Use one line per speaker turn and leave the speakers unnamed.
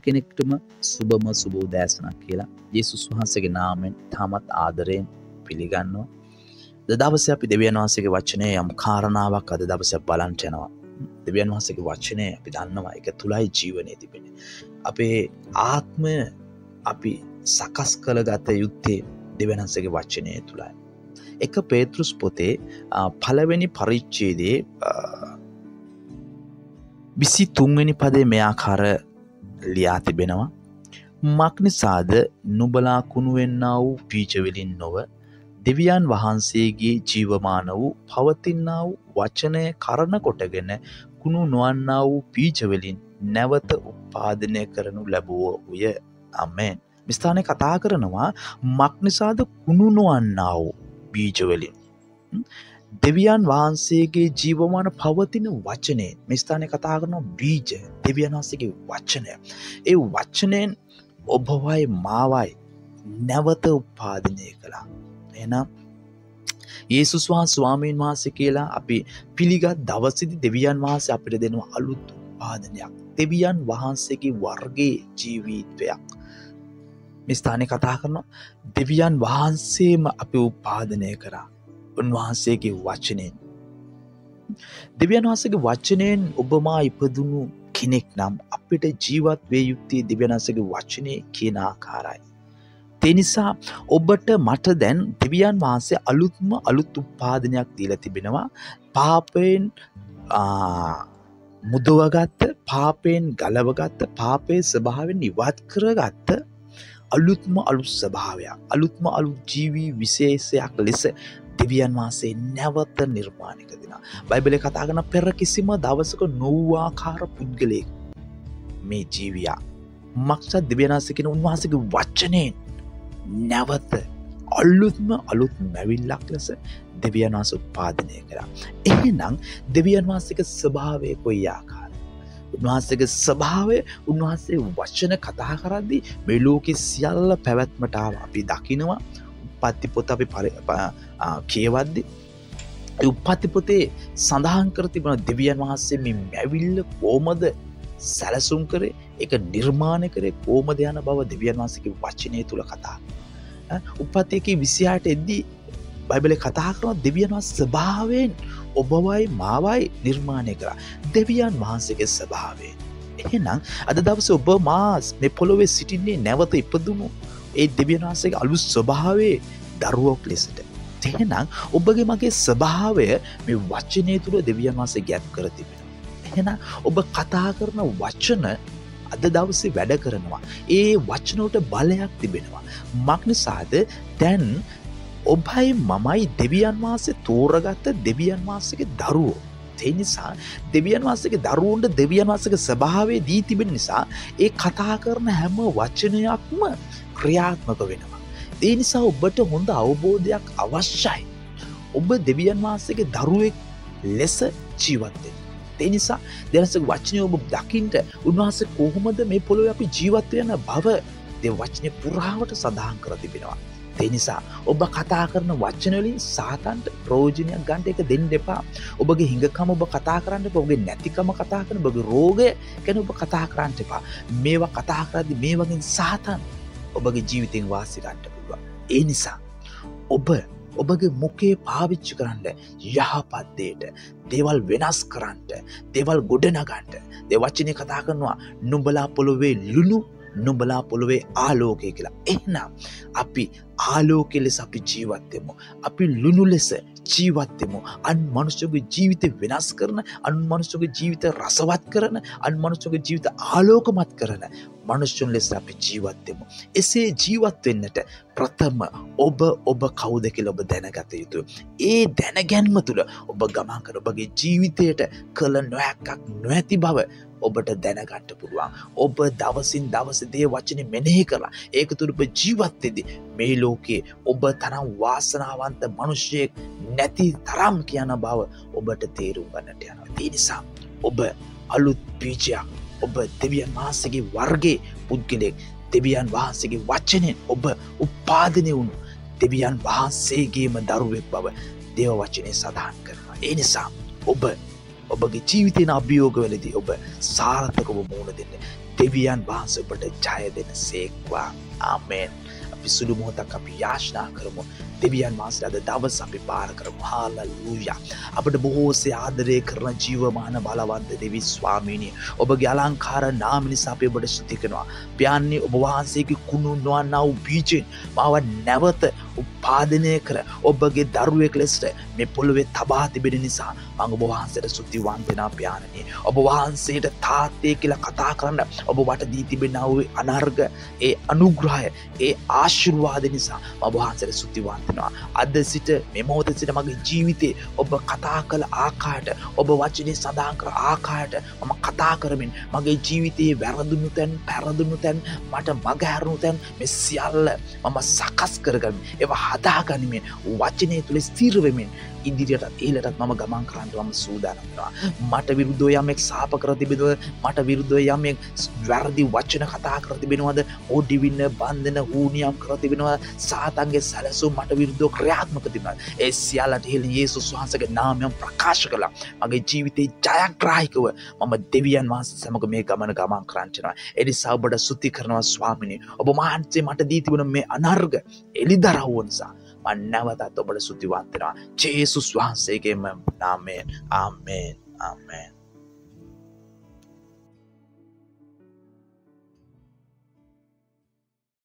කෙනෙක්ටම සුබම සුබ උදෑසනක් කියලා යේසුස් වහන්සේගේ නාමයෙන් තාමත් ආදරයෙන් පිළිගන්නවා. අද දවසේ අපි දෙවියන් වහන්සේගේ වචනේ යම් කාරණාවක් අද දවසේ බලන්න යනවා. දෙවියන් වහන්සේගේ වචනේ අපි දන්නවා ඒක තුලයි ජීවනයේ තිබෙන්නේ. අපේ ආත්මය අපි සකස් කරගත යුත්තේ දෙවියන් වහන්සේගේ වචනේ තුලයි. 1 පේතෘස් පොතේ පළවෙනි පරිච්ඡේදයේ 23 වෙනි පදයේ මේ ආකාර ලියා තිබෙනවා. මක්නිසාද නුඹලා කුණු වෙන්නා වූ බීජ වලින් නොව දෙවියන් වහන්සේගේ ජීවමාන වූ පවතිනා වූ වචනය කරන කොටගෙන කුණු නොවන්නා වූ බීජ වලින් නැවත උත්පාදනය කරනු ලැබුවෝය. ආමෙන්. මේ ස්ථානයේ කතා කරනවා මක්නිසාද කුණු නොවන්නා වූ බීජ වලින් දෙවියන් වහන්සේගේ ජීවමාන පවතින වචනේ. මේ ස්ථානයේ කතා කරනවා බීජ, දෙවියන් වහන්සේගේ වචනය. ඒ වචනෙන් ඔබවයි මාවයි නැවත උත්පාදනය කළා. එහෙනම් යේසුස් වහන්සේ ස්වාමීන් වහන්සේ කියලා අපි පිළිගත් දවසේදී දෙවියන් වහන්සේ අපිට දෙනවා අලුත් උත්පාදනයක්. දෙවියන් වහන්සේගේ වර්ගයේ ජීවිතයක්. මේ ස්ථානයේ කතා කරනවා දෙවියන් වහන්සේම අපි උත්පාදනය කරා. උන්වහන්සේගේ වචනයෙන්. දෙවියන් වහන්සේගේ වචනයෙන් ඔබ මා ඉපදුණු කෙනෙක් නම් අපිට ජීවත් වේ යුත්තේ දෙවියන් වහන්සේගේ වචනේ කියන ආකාරයි. ඒ නිසා ඔබට මට දැන් දෙවියන් වහන්සේ අලුත් උත්පාදනයක් දීලා තිබෙනවා. පාපයෙන් මුදවගත්ත, පාපයෙන් ගලවගත්ත, පාපයේ ස්වභාවයෙන් ඉවත් කරගත්ත අලුත් ස්වභාවයක්, අලුත් ජීවි විශේෂයක් ලෙස දෙවියන් වහන්සේ නැවත නිර්මාණය කරනවා. බයිබලයේ කතා කරන පෙර කිසිම දවසක නොවූ ආකාර පුද්ගලයෙක් මේ ජීවියා. මක්ෂ දෙවියන් වහන්සේ කියන උන්වහන්සේගේ වචනයෙන් නැවත අලුත් මැවිල්ලක් ලෙස දෙවියන් වහන්සේ උත්පාදනය කරා. එහෙනම් දෙවියන් වහන්සේගේ ස්වභාවය කොයි ආකාරද? උන්වහන්සේගේ ස්වභාවය උන්වහන්සේ වචන කතා කරද්දී මේ ලෝකේ සියල්ල පැවැත්මට අපි දකිනවා. උප්පත්ති පොත අපි කියවද්දී ඒ උප්පත්ති පොතේ සඳහන් කර තිබෙන දෙවියන් වහන්සේ මේ මැවිල්ල කොහොමද සැලසුම් කරේ, ඒක නිර්මාණය කරේ කොහොමද යන බව දෙවියන් වහන්සේගේ වචනය තුල කතා කරනවා. උප්පත්ති 1:28 එද්දී බයිබලයේ කතා කරනවා දෙවියන් වහන්සේ ස්වභාවයෙන් ඔබවයි මාවයි නිර්මාණය කරා. දෙවියන් වහන්සේගේ ස්වභාවයෙන්. එහෙනම් අද දවසේ ඔබ මා මේ පොළොවේ සිටින්නේ නැවත ඉපදුණු ඒ දෙවියන් වහන්සේගේ අලුත් ස්වභාවයේ දරුවොක් ලෙසට. එහෙනම් ඔබගේ මගේ ස්වභාවය මේ වචනය තුල දෙවියන් වහන්සේ ගැප් කර තිබෙනවා. එහෙනම් ඔබ කතා කරන වචන අද දවසේ වැඩ කරනවා. ඒ වචන වලට බලයක් තිබෙනවා. මක්නිසාද දැන් ඔබයි මමයි දෙවියන් වහන්සේ තෝරගත්ත දෙවියන් වහන්සේගේ දරුවෝ. ඒ නිසා දෙවියන් වහන්සේගේ දරුවන්ට දෙවියන් වහන්සේගේ ස්වභාවය දී තිබෙන නිසා ඒ කතා කරන හැම වචනයක්ම ක්‍රියාත්මක වෙනවා. ඒ නිසා ඔබට හොඳ අවබෝධයක් අවශ්‍යයි. ඔබ දෙවියන් වහන්සේගේ දරුවෙක් ලෙස ජීවත් වෙන්න. ඒ නිසා දෙවියන්ගේ වචනේ ඔබ දකින්න උන්වහන්සේ කොහොමද මේ පොළොවේ අපි ජීවත් වෙන බව දෙව වචනේ පුරාවට සඳහන් කර තිබෙනවා. ඒ නිසා ඔබ කතා කරන වචන වලින් සාතන්ට ප්‍රයෝජනයක් ගන්න එක දෙන්න එපා. ඔබගේ හිඟකම ඔබ කතා කරන්න එපා. ඔබගේ නැතිකම කතා කරන්න, ඔබගේ රෝගය ගැන ඔබ කතා කරන්න එපා. මේවා කතා කරද්දී මේ වගේ සාතන් ඔබගේ ජීවිතෙන් වාසි ගන්න පුළුවන්. ඒ නිසා ඔබගේ මුඛේ පාවිච්චි කරන්න යහපත් දෙයට, දේවල් වෙනස් කරන්න, දේවල් ගොඩනගන්න. ඒ වචනේ කතා කරනවා නුඹලා පොළොවේ ලුණු, නුඹලා පොළොවේ ආලෝකය කියලා. එහෙනම් අපි ආලෝකය ලෙස අපි ජීවත් වෙමු. අපි ලුණු ලෙස ජීවත් වෙමු. අන් මනුෂ්‍යගේ ජීවිත වෙනස් කරන, අන් මනුෂ්‍යගේ ජීවිත රසවත් කරන, අන් මනුෂ්‍යගේ ජීවිත ආලෝකමත් කරන මනුෂ්‍යන් ලෙස අපි ජීවත් වෙමු. එසේ ජීවත් වෙන්නට ප්‍රථම ඔබ කවුද කියලා ඔබ දැනගත යුතුයි. ඒ දැනගැන්ම තුළ ඔබ ගමන් කර ඔබගේ ජීවිතයට කළ නොහැකි බව ඔබට දැනගන්න පුළුවන්. ඔබ දවසින් දවස දේ වචනේ මෙනෙහි කරලා ඒක තුළ ඔබ ජීවත් වෙද්දී මේ ලෝකේ ඔබ තරම් වාසනාවන්ත මිනිසෙක් නැති තරම් කියන බව ඔබට තේරුම් ගන්නට යනවා. ඒ නිසා ඔබ අලුත් බීජයක්, ඔබ දෙවියන් වහන්සේගේ වර්ගයේ පුද්ගලෙක්, දෙවියන් වහන්සේගේ වචනෙන් ඔබ උත්පාදනය වුණු දෙවියන් වහන්සේගේම දරුවෙක් බව දේව වචනේ සඳහන් කරනවා. ඒ නිසා ඔබගේ ජීවිතේන අභියෝගවලදී ඔබ සාර්ථකව මුහුණ දෙන්න. දෙවියන් වහන්සේ ඔබට ජය දෙන සේක්වා. ආමේන්. අපි සුළු මොහොතක් අපි යාඥා කරමු. දෙවියන් වහන්සේ අද දවස අපි පාර කරමු. හාලෙලූයා. අපට බොහෝසේ ආදරය කරන ජීවමාන බලවන්ත දෙවි ස්වාමීනි, ඔබගේ අලංකාර නාම නිසා අපි ඔබට ස්තුති කරනවා. පියාණනි, ඔබ වහන්සේගේ කුණු නොවන්නා වූ බීජෙන් මාව නැවත උපාදනය කර ඔබගේ දරුවෙක් ලෙසට මේ පොළොවේ තබා තිබෙන නිසා මම ඔබ වහන්සේට ස්තුතිවන්ත වෙනවා පියාණනි. ඔබ වහන්සේට තාත්තේ කියලා කතා කරන්න ඔබ වට දී තිබෙනා වූ අනර්ග ඒ අනුග්‍රහය, ඒ ආශිර්වාද නිසා මම ඔබ වහන්සේට ස්තුතිවන්ත වෙනවා. අද සිට මේ මොහොතේ සිට මගේ ජීවිතේ ඔබ කතා කළ ආකාරයට, ඔබ වචනේ සඳහන් කර ආකාරයට මම කතා කරමින් මගේ ජීවිතයේ වැරදුණු තැන්, පැරදුණු තැන්, මට මග හැරුණු තැන් මේ සියල්ල මම සකස් කරගන්න. ඒවා හදාගනිමින් වචනය තුළ ස්ථිර වෙමින් ඉදිරියටත් ඉහළටත් මම ගමන් කරන්න මම සූදානම් වෙනවා. මට විරුද්ධව යමෙක් සාප කර තිබෙනවද? මට විරුද්ධව යමෙක් වැරදි වචන කතා කර තිබෙනවද? ඕඩිවින්න බන්ධන හූනියම් කර තිබෙනවද? සාතන්ගේ සැලසුම් මට විරුද්ධව ක්‍රියාත්මක තිබෙනවද? ඒ සියල්ලට හේතුව යේසුස් වහන්සේගේ නාමයෙන් ප්‍රකාශ කළා. මගේ ජීවිතේ ජයග්‍රාහීකව මම දෙවියන් වහන්සේ සමග මේ ගමන ගමන් කරන්න යනවා. ඒ නිසා ඔබට ස්තුති කරනවා ස්වාමිනේ. ඔබ මහන්සිය මට දී තිබුණ මේ අනර්ග එලිදරව් නිසා මම නැවතත් ඔබට ස්තුතිවන්ත වෙනවා. ජේසුස් වහන්සේගේම නාමයෙන්. ආමේන්. ආමේන්.